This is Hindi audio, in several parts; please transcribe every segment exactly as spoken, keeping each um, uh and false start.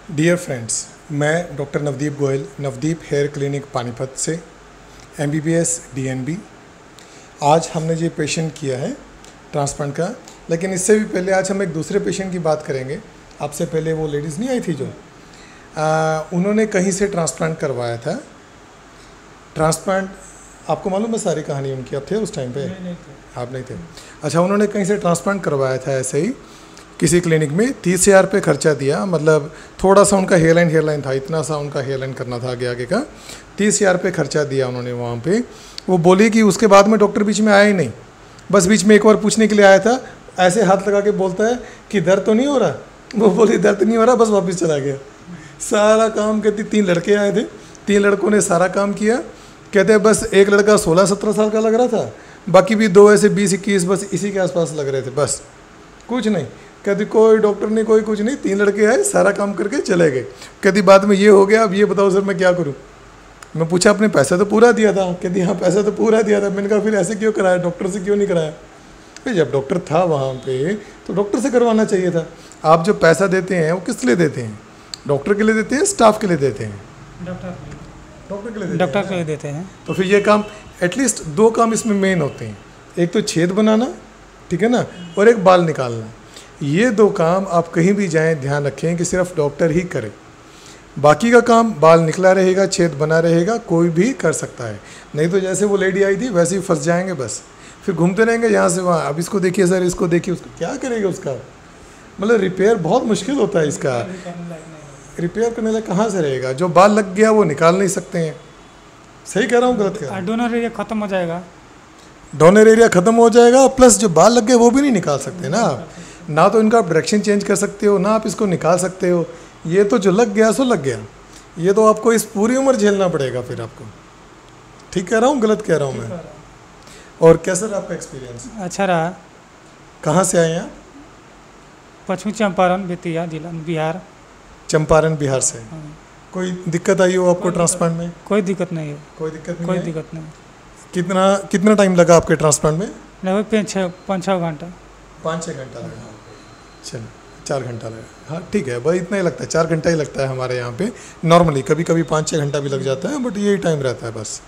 डियर फ्रेंड्स, मैं doctor Navdeep Goyal, Navdeep hair clinic Panipat से M B B S D N B. आज हमने ये पेशेंट किया है ट्रांसप्लांट का, लेकिन इससे भी पहले आज हम एक दूसरे पेशेंट की बात करेंगे। आपसे पहले वो लेडीज़ नहीं आई थी जो आ, उन्होंने कहीं से ट्रांसप्लांट करवाया था। ट्रांसप्लांट आपको मालूम है सारी कहानी उनकी? आप थे उस टाइम पे? नहीं, नहीं थे। आप नहीं थे? अच्छा, उन्होंने कहीं से ट्रांसप्लांट करवाया था ऐसे ही किसी क्लिनिक में। तीस हज़ार पे खर्चा दिया, मतलब थोड़ा सा उनका हेयरलाइन हेयरलाइन था, इतना सा उनका हेयरलाइन करना था आगे आगे का। तीस हज़ार पे खर्चा दिया उन्होंने वहाँ पे। वो बोली कि उसके बाद में डॉक्टर बीच में आया ही नहीं, बस बीच में एक बार पूछने के लिए आया था। ऐसे हाथ लगा के बोलता है कि दर्द तो नहीं हो रहा? वो बोली दर्द नहीं हो रहा, बस वापस चला गया। सारा काम कहती, तीन लड़के आए थे, तीन लड़कों ने सारा काम किया। कहते हैं बस एक लड़का सोलह सत्रह साल का लग रहा था, बाकी भी दो ऐसे बीस इक्कीस बस इसी के आसपास लग रहे थे, बस कुछ नहीं। कहती कोई डॉक्टर नहीं, कोई कुछ नहीं, तीन लड़के आए सारा काम करके चले गए। कहती बाद में ये हो गया, अब ये बताओ सर मैं क्या करूं? मैं पूछा आपने पैसा तो पूरा दिया था? कहती हाँ पैसा तो पूरा दिया था। मैंने कहा फिर ऐसे क्यों कराया, डॉक्टर से क्यों नहीं कराया? फिर जब डॉक्टर था वहाँ पे तो डॉक्टर से करवाना चाहिए था। आप जो पैसा देते हैं वो किस लिए देते हैं? डॉक्टर के लिए देते हैं, स्टाफ के लिए देते हैं? डॉक्टर डॉक्टर के लिए डॉक्टर के लिए देते हैं। तो फिर ये काम, एटलीस्ट दो काम इसमें मेन होते हैं, एक तो छेद बनाना, ठीक है ना, और एक बाल निकालना। ये दो काम आप कहीं भी जाएं ध्यान रखें कि सिर्फ डॉक्टर ही करे। बाकी का काम, बाल निकला रहेगा, छेद बना रहेगा, कोई भी कर सकता है। नहीं तो जैसे वो लेडी आई थी वैसे ही फंस जाएंगे, बस फिर घूमते रहेंगे यहाँ से वहाँ। अब इसको देखिए सर, इसको देखिए, उसको क्या करेगा? उसका मतलब रिपेयर बहुत मुश्किल होता है इसका। रिपेयर करने लगा कहाँ से रहेगा? जो बाल लग गया वो निकाल नहीं सकते हैं। सही कह रहा हूँ, गलत कह रहा हूँ? डोनर एरिया खत्म हो जाएगा, डोनर एरिया ख़त्म हो जाएगा, प्लस जो बाल लग गए वो भी नहीं निकाल सकते ना आप। ना तो इनका डायरेक्शन चेंज कर सकते हो, ना आप इसको निकाल सकते हो। ये तो जो लग गया सो लग गया, ये तो आपको इस पूरी उम्र झेलना पड़ेगा फिर आपको। ठीक कह रहा हूँ, गलत कह रहा हूँ मैं? और कैसा रहा आपका एक्सपीरियंस? अच्छा रहा। कहाँ से आए हैं? पश्चिमी चंपारण बेतिया जिला बिहार। चंपारण बिहार से। हाँ। कोई दिक्कत आई हो आपको ट्रांसप्लांट में? कोई दिक्कत नहीं है, कोई दिक्कत नहीं कोई आई? दिक्कत नहीं। कितना कितना टाइम लगा आपके ट्रांसप्लांट में? लगभग पाँच छः पाँच छः घंटा। पाँच छः घंटा लगा। चलो, चार घंटा लगा। हाँ ठीक है भाई, इतना ही लगता है, चार घंटा ही लगता है हमारे यहाँ पे नॉर्मली। कभी कभी पाँच छः घंटा भी लग जाता है, बट यही टाइम रहता है बस।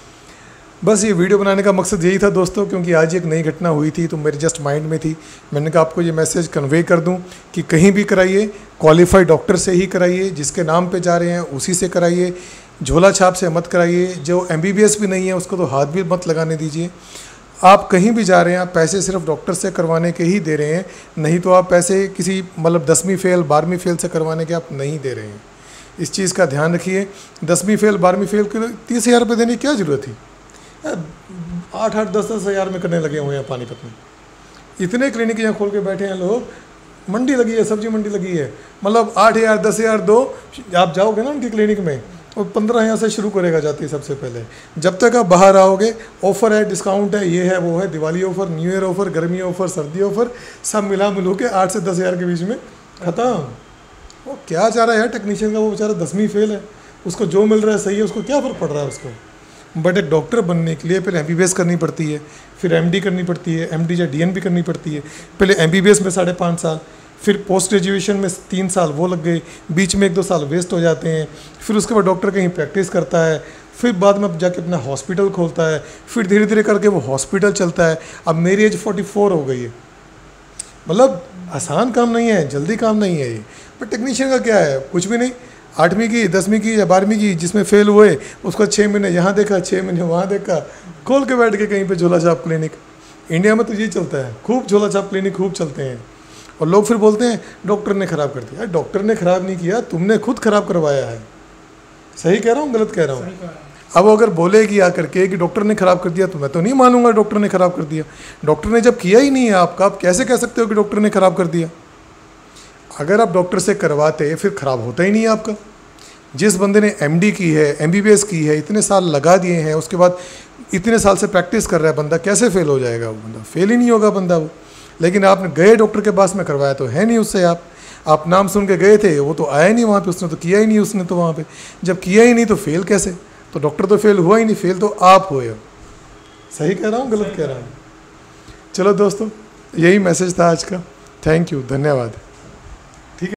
बस ये वीडियो बनाने का मकसद यही था दोस्तों, क्योंकि आज एक नई घटना हुई थी तो मेरे जस्ट माइंड में थी। मैंने कहा आपको ये मैसेज कन्वे कर दूं कि कहीं भी कराइए, क्वालिफाइड डॉक्टर से ही कराइए, जिसके नाम पे जा रहे हैं उसी से कराइए। झोला छाप से मत कराइए, जो एम बी बी एस भी नहीं है उसको तो हाथ भी मत लगाने दीजिए। आप कहीं भी जा रहे हैं, आप पैसे सिर्फ डॉक्टर से करवाने के ही दे रहे हैं, नहीं तो आप पैसे किसी मतलब दसवीं फेल बारहवीं फेल से करवाने के आप नहीं दे रहे हैं। इस चीज़ का ध्यान रखिए। दसवीं फेल बारहवीं फेल के लिए तीस हज़ार रुपये देने की क्या ज़रूरत थी? आठ आठ दस दस हज़ार में करने लगे हुए हैं पानीपत में। इतने क्लिनिक यहाँ खोल के बैठे हैं लोग। मंडी लगी है, सब्जी मंडी लगी है, मतलब आठ हज़ार दस हज़ार दो। आप जाओगे ना उनकी क्लिनिक में, और पंद्रह हज़ार से शुरू करेगा जाती है सबसे पहले। जब तक आप बाहर आओगे, ऑफ़र है, डिस्काउंट है, ये है वो है, Diwali offer, new year offer, गर्मी ऑफ़र, सर्दी ऑफ़र, सब मिला मिलू के आठ से दस हज़ार के बीच में ख़त्म। वो क्या चाह रहा है टेक्नीशियन का? वो बेचारा दसवीं फेल है, उसको जो मिल रहा है सही है, उसको क्या फ़र्क पड़ रहा है उसको? बट एक डॉक्टर बनने के लिए पहले एम बी बी एस करनी पड़ती है, फिर एम डी करनी पड़ती है, एम डी या डी एन भी करनी पड़ती है। पहले एम बी बी एस में साढ़े पाँच साल, फिर पोस्ट ग्रेजुएशन में तीन साल वो लग गए, बीच में एक दो साल वेस्ट हो जाते हैं। फिर उसके बाद डॉक्टर कहीं प्रैक्टिस करता है, फिर बाद में जाके अपना हॉस्पिटल खोलता है, फिर धीरे धीरे करके वो हॉस्पिटल चलता है। अब मेरी एज फोर्टी फोर हो गई है, मतलब आसान काम नहीं है, जल्दी काम नहीं है ये। बट टेक्नीशियन का क्या है? कुछ भी नहीं, आठवीं की, दसवीं की या बारहवीं की जिसमें फेल हुए उसको छः महीने यहाँ देखा, छः महीने वहाँ देखा, खोल के बैठ के कहीं पे झोला छाप क्लिनिक। इंडिया में तो ये चलता है, खूब झोला छाप क्लिनिक खूब चलते हैं। और लोग फिर बोलते हैं डॉक्टर ने ख़राब कर दिया। डॉक्टर ने ख़राब नहीं किया, तुमने खुद ख़राब करवाया है। सही कह रहा हूँ, गलत कह रहा हूँ? अब अगर बोलेगी आकर के कि डॉक्टर ने ख़राब कर दिया, तो मैं तो नहीं मानूंगा डॉक्टर ने ख़राब कर दिया। डॉक्टर ने जब किया ही नहीं है आपका, आप कैसे कह सकते हो कि डॉक्टर ने ख़राब कर दिया? अगर आप डॉक्टर से करवाते फिर ख़राब होता ही नहीं है आपका। जिस बंदे ने एम डी की है, एम बी बी एस की है, इतने साल लगा दिए हैं, उसके बाद इतने साल से प्रैक्टिस कर रहा है बंदा, कैसे फेल हो जाएगा? वो बंदा फेल ही नहीं होगा बंदा वो। लेकिन आपने गए डॉक्टर के पास में करवाया तो है नहीं उससे। आप आप नाम सुन के गए थे, वो तो आया नहीं वहाँ पे, उसने तो किया ही नहीं। उसने तो वहाँ पे जब किया ही नहीं तो फेल कैसे? तो डॉक्टर तो फेल हुआ ही नहीं, फेल तो आप हुए हो। सही कह रहा हूँ, गलत कह रहा हूँ? चलो दोस्तों, यही मैसेज था आज का। थैंक यू, धन्यवाद।